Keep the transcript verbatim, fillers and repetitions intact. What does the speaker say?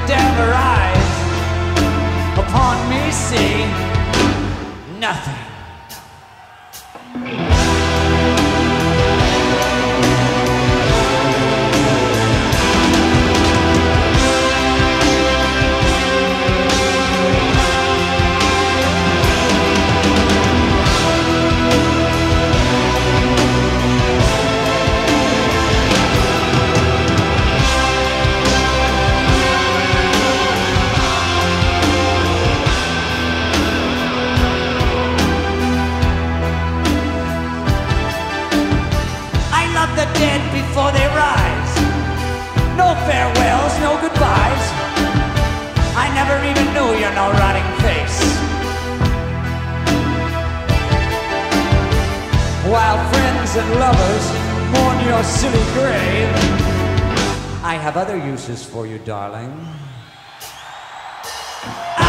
endeavor eyes upon me see nothing. The dead before they rise. No farewells, no goodbyes. I never even knew your no rotting face. While friends and lovers mourn your silly grave, I have other uses for you, darling. I